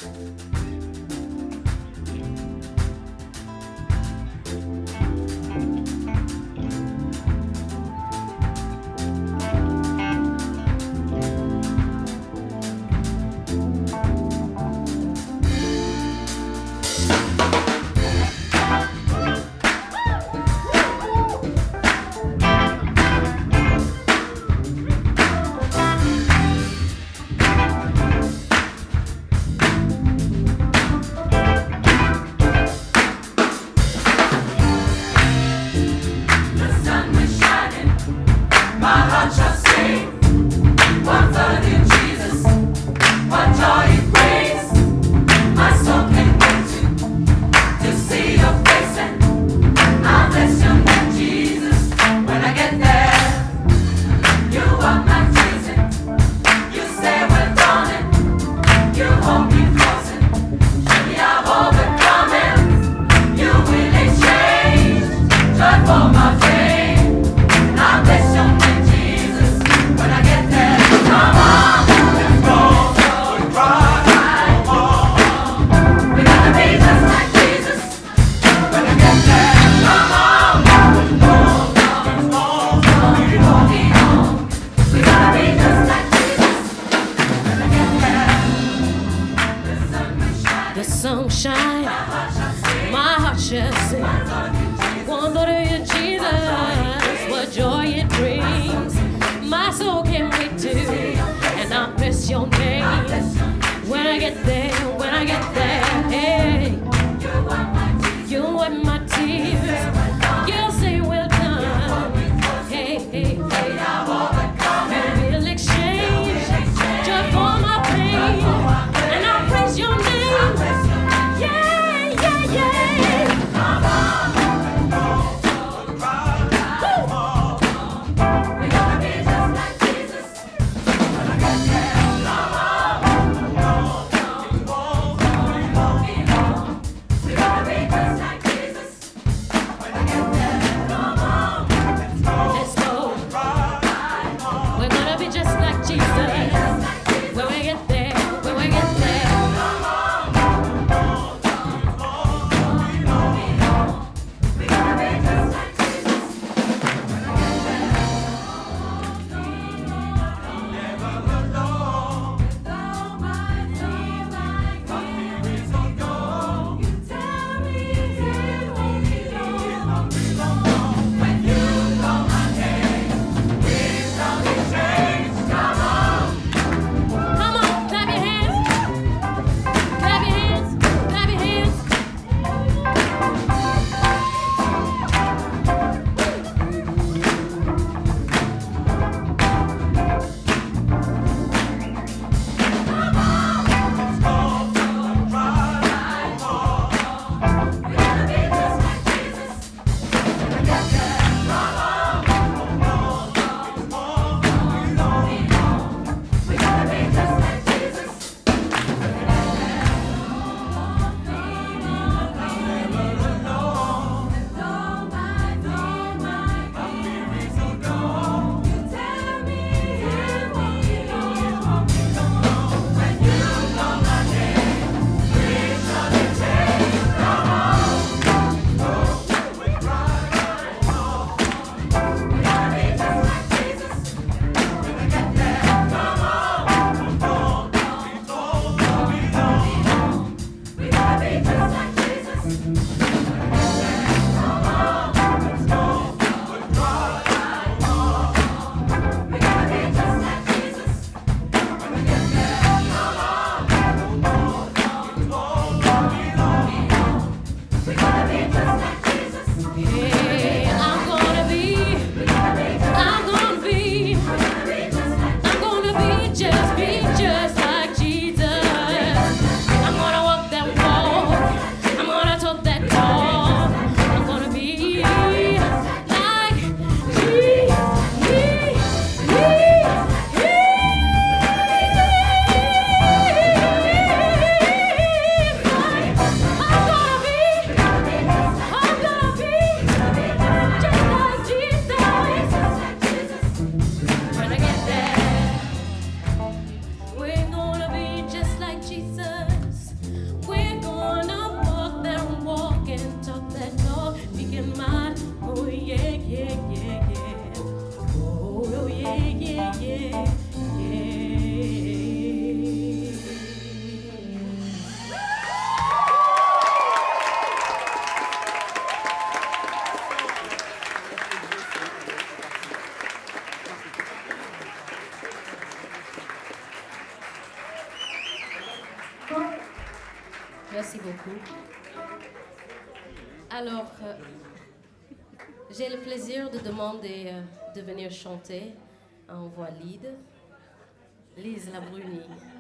Sunshine, my heart shall sing. One thought of you, Jesus, what joy it brings. My soul can't wait to, and I'll bless your name. When I get there, hey, you wipe my tears. You'll say well done. Hey, hey, hey. You will exchange joy for my pain, and I'll praise your name. yeah, Merci beaucoup. Alors, j'ai le plaisir de demander de venir chanter en voix lead, Lise Labruni.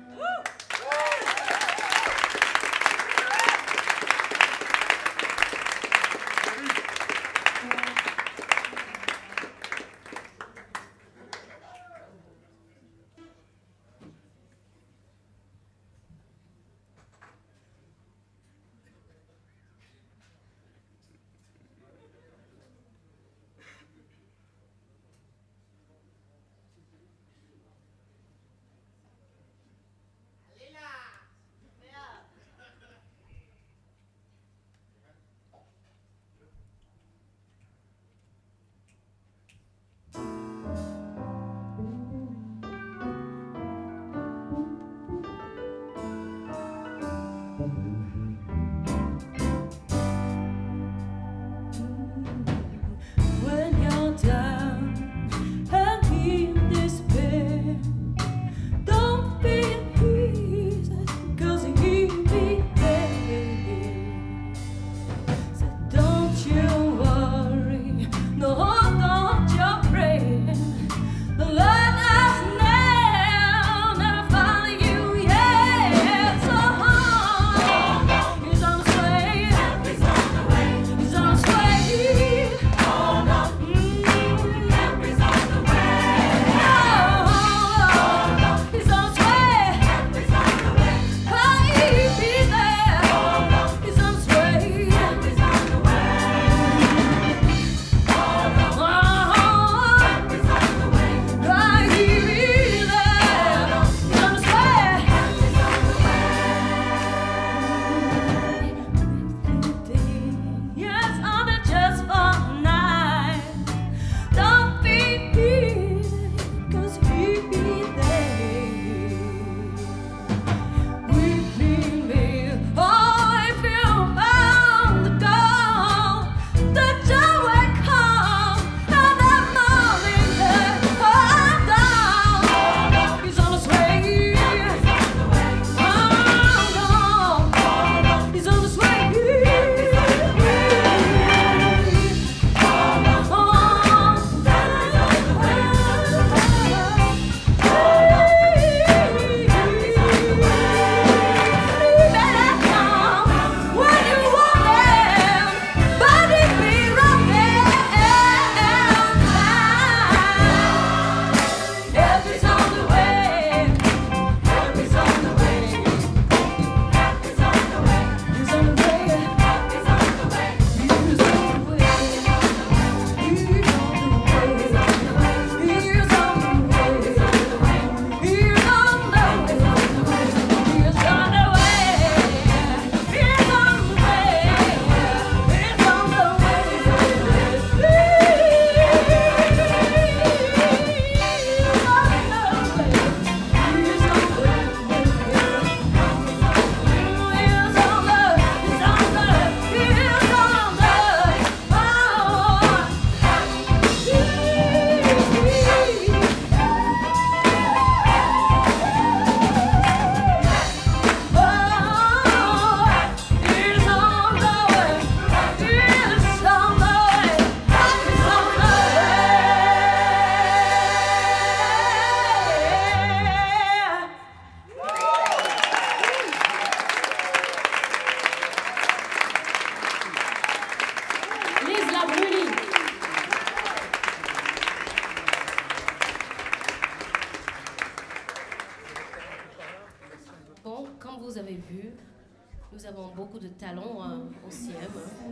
vous avez vu, nous avons beaucoup de talents au CIEM,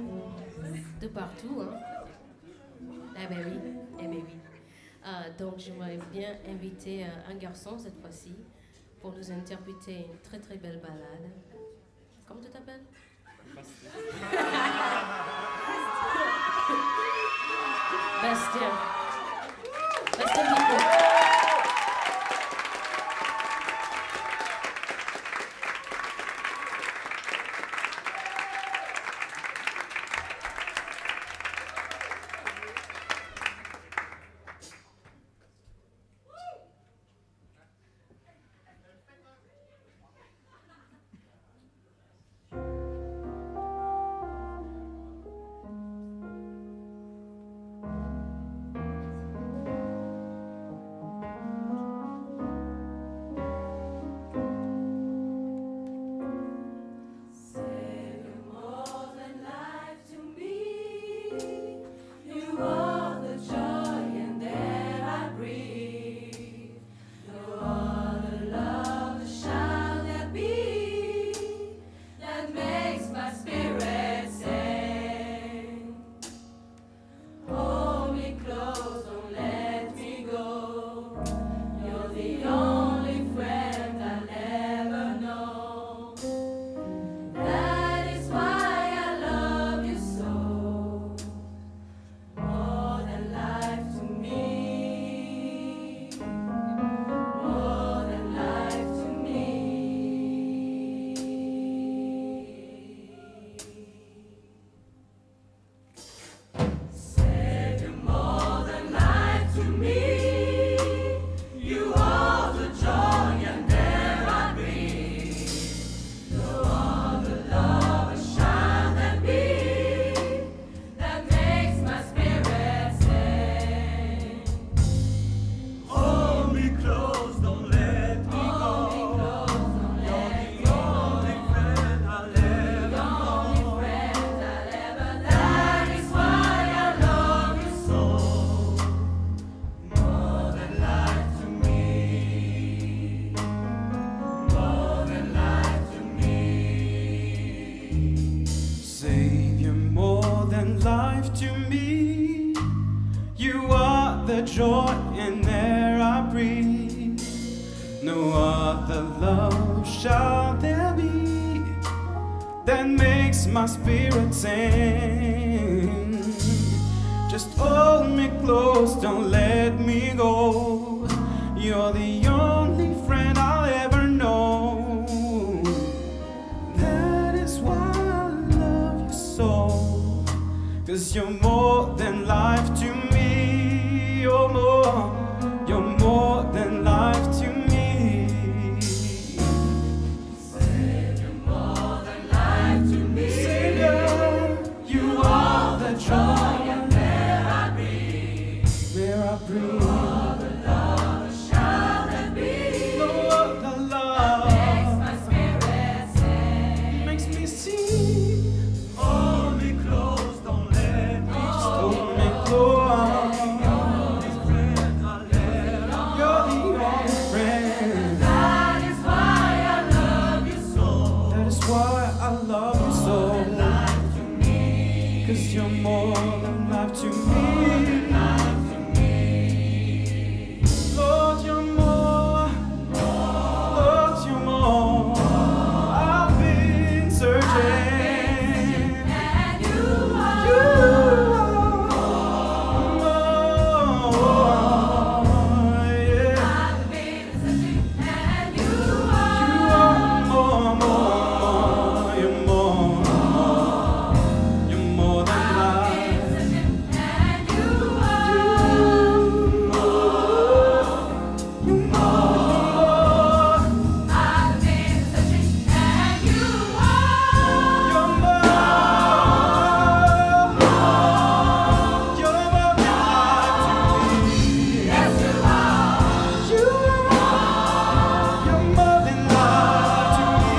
de partout. Hein. Eh ben oui, eh ben oui. Donc j'aimerais bien inviter un garçon cette fois-ci pour nous interpréter une très très belle ballade. Comment tu t'appelles? Bastien. Bastien Pico. other love shall there be that makes my spirit sing? Just hold me close, don't let me go. You're the only friend I'll ever know. That is why I love you so. 'Cause you're more than life to me. You're more than life to me. Savior, more than life to me. Savior, you are the joy and where I breathe. where I breathe. No other love shall there be. No other love Makes my spirit sing. makes me sing. Hold me close, don't let me go. Hold me close. You're the only friend I That is why I love you so. That is why I love you so. 'Cause you're more than life to me. Lord, you're more. Lord, you're more. I've been searching. And you You are. are more. Yeah. I've been searching and you You are. are more. You're more. You're more than life. And you are. You're more. I've been searching and you are. You're more. You're more than life to me. Yes, you are. You are. You're more than life to me.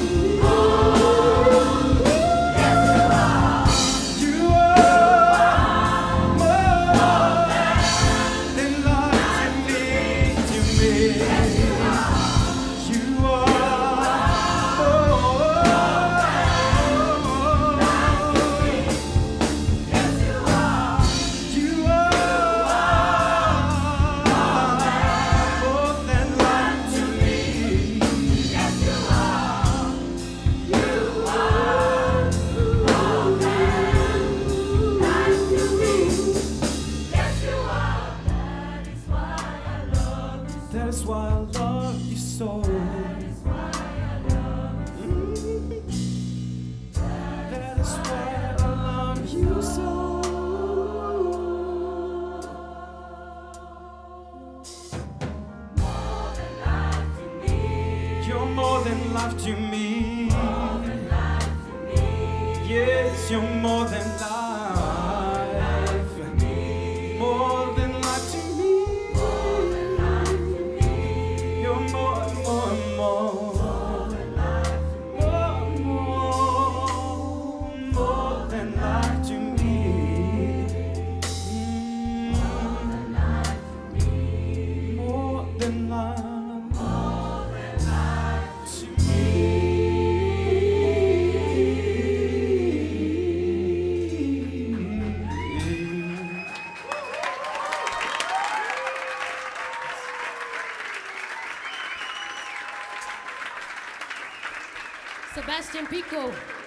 You are more than life to me. You That is why I love you so. That is why I love you so. You're more than life to me. Yes, you're more than life. More than life to me. You're more, more, more. More than life to me. More than life. Sebastian Pico.